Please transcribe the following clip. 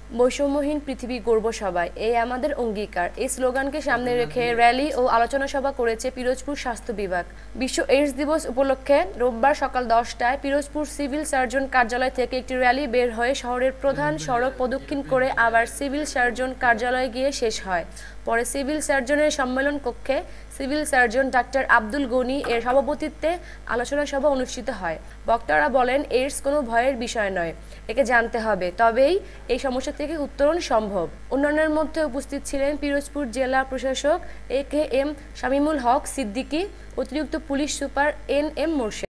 বৈষম্যহীন পৃথিবী গড়ব সবাই, এই আমাদের অঙ্গীকার। এই স্লোগানকে সামনে রেখে র্যালি ও আলোচনা সভা করেছে পিরোজপুর স্বাস্থ্য বিভাগ। বিশ্ব এইডস দিবস উপলক্ষে রোববার সকাল 10টায় পিরোজপুর সিভিল সার্জন কার্যালয় থেকে একটি র্যালি বের হয়ে শহরের প্রধান সড়ক প্রদক্ষিণ করে আবার সিভিল সার্জন কার্যালয়ে গিয়ে শেষ হয়। পরে সিভিল সার্জনের সম্মেলন কক্ষে civil surgeon doctor Abdul Gani এর সভাপতিত্বে আলোচনা সভা অনুষ্ঠিত হয়। বক্তারা বলেন, এইডস কোনো ভয়ের বিষয় নয়, একে জানতে হবে, তবেই এই সমস্যা থেকে উত্তরণ সম্ভব। অন্যান্যের মধ্যে উপস্থিত ছিলেন পিরোজপুর জেলা প্রশাসক AK M শামীমুল হক সিদ্দিকী, অতিরিক্ত পুলিশ সুপার NM মোর্শেদ।